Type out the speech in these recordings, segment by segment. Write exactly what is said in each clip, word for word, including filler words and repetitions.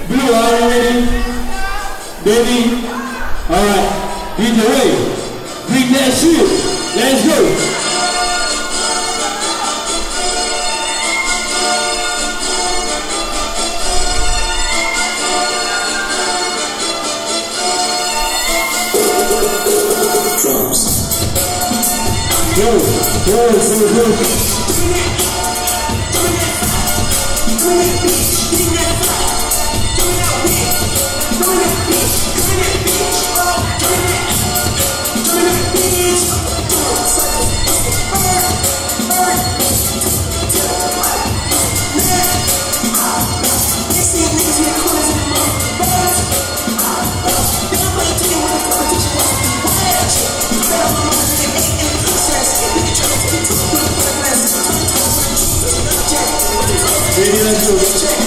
Blue, are you ready? Baby? Alright. D J Ray, bring that shit. Let's go. Drums. Go, go, go, go. Ready, let's go.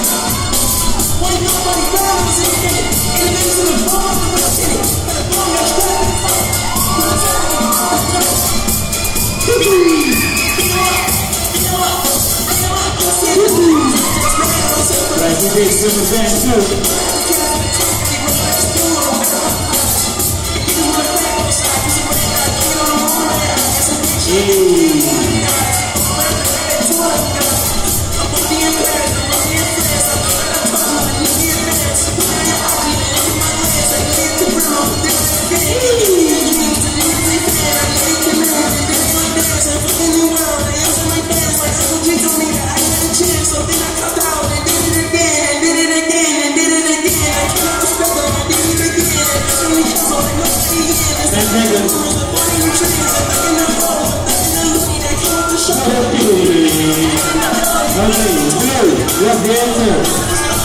Like we did Silver Band too. What's the answer?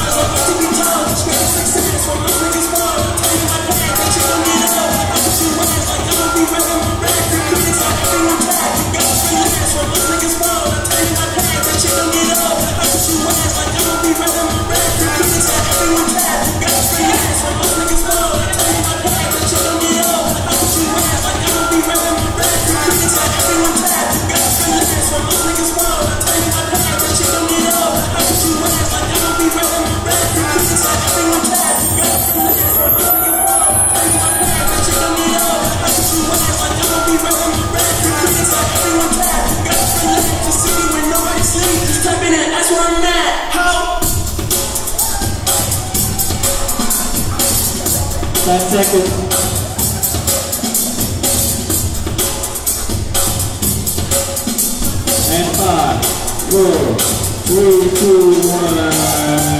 Five seconds. And five, four, three, two, one.